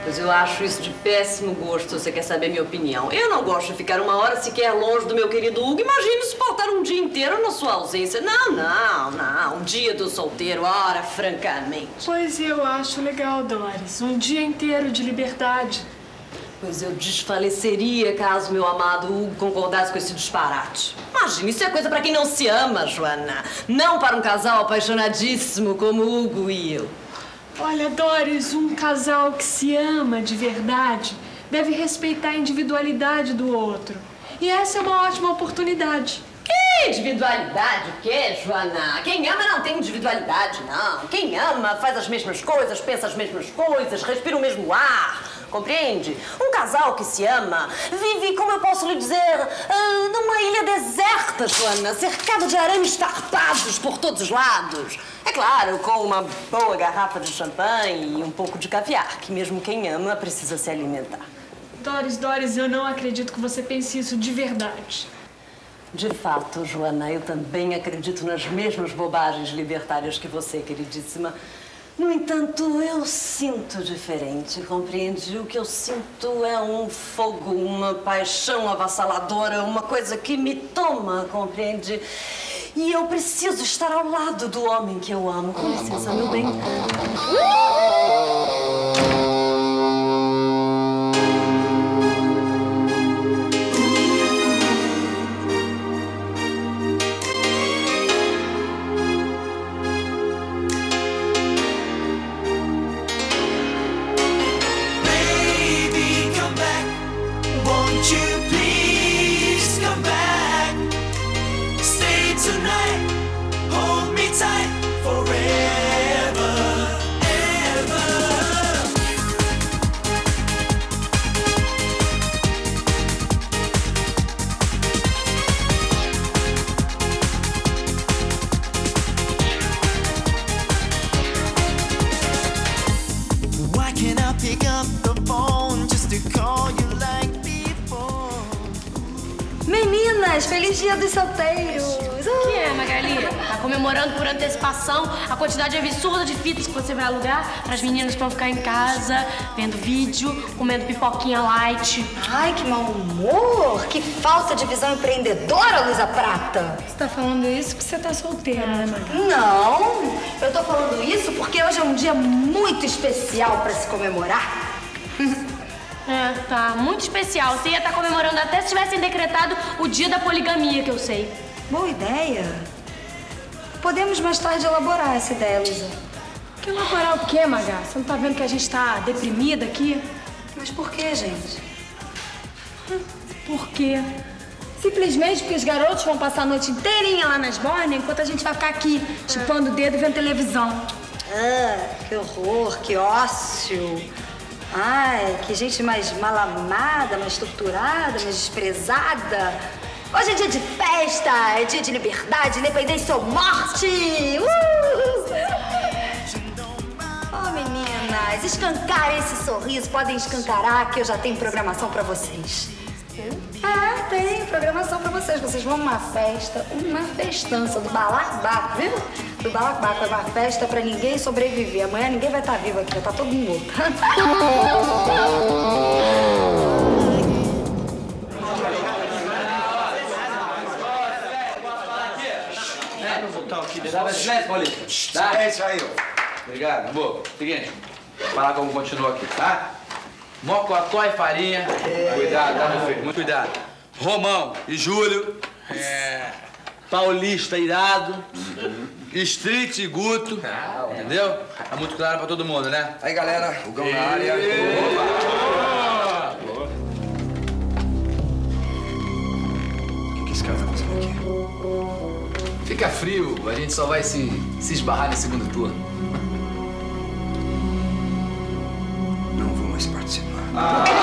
Pois eu acho isso de péssimo gosto, se você quer saber minha opinião. Eu não gosto de ficar uma hora sequer longe do meu querido Hugo. Imagine suportar um dia inteiro na sua ausência. Não. Um dia do solteiro, ora, francamente. Pois eu acho legal, Doris. Um dia inteiro de liberdade. Pois eu desfaleceria caso meu amado Hugo concordasse com esse disparate. Imagina, isso é coisa pra quem não se ama, Joana. Não para um casal apaixonadíssimo como Hugo e eu. Olha, Doris, um casal que se ama de verdade deve respeitar a individualidade do outro. E essa é uma ótima oportunidade. Que individualidade? O quê, Joana? Quem ama não tem individualidade, não. Quem ama faz as mesmas coisas, pensa as mesmas coisas, respira o mesmo ar. Compreende? Um casal que se ama vive, como eu posso lhe dizer, numa ilha deserta, Joana, cercado de arames tarpados por todos os lados. É claro, com uma boa garrafa de champanhe e um pouco de caviar, que mesmo quem ama precisa se alimentar. Doris, eu não acredito que você pense isso de verdade. De fato, Joana, eu também acredito nas mesmas bobagens libertárias que você, queridíssima. No entanto, eu sinto diferente, compreende? O que eu sinto é um fogo, uma paixão avassaladora, uma coisa que me toma, compreende? E eu preciso estar ao lado do homem que eu amo. Com licença, meu bem. Meninas, feliz dia dos solteiros! O que é, Magali? Tá comemorando por antecipação a quantidade absurda de fitas que você vai alugar para as meninas que vão ficar em casa, vendo vídeo, comendo pipoquinha light. Ai, que mau humor! Que falta de visão empreendedora, Luísa Prata! Você tá falando isso porque você tá solteira, né, Magali? Não! Eu tô falando isso porque hoje é um dia muito especial para se comemorar. É, tá. Muito especial. Você ia estar comemorando até se tivessem decretado o dia da poligamia, que eu sei. Boa ideia. Podemos mais tarde elaborar essa ideia, Luísa. Que elaborar o quê, Maga? Você não tá vendo que a gente tá deprimida aqui? Mas por que, gente? Por quê? Simplesmente porque os garotos vão passar a noite inteirinha lá nas Borne, enquanto a gente vai ficar aqui, chupando o dedo e vendo televisão. Ah, que horror, que ócio. Ai, que gente mais mal amada, mais torturada, mais desprezada. Hoje é dia de festa, é dia de liberdade, independência ou morte! Oh, meninas, escancarem esse sorriso, podem escancarar que eu já tenho programação pra vocês. Tem programação pra vocês. Vocês vão numa festa, uma festança do Balacobaco, viu? Do Balacobaco, é uma festa pra ninguém sobreviver. Amanhã ninguém vai estar vivo aqui, vai estar todo mundo morto. Dá silêncio, Paulista. Silêncio aí, ó. Obrigado, amor. Seguinte, vou falar como continua aqui, tá? Mocotó e farinha. Cuidado, tá, meu filho? Muito cuidado. Romão e Júlio. Paulista irado. Street e Guto. Entendeu? Tá muito claro pra todo mundo, né? Aí, galera, o Gão na área. O que esse cara tá fazendo aqui? Fica frio, a gente só vai se esbarrar no segundo turno. Não vou mais participar.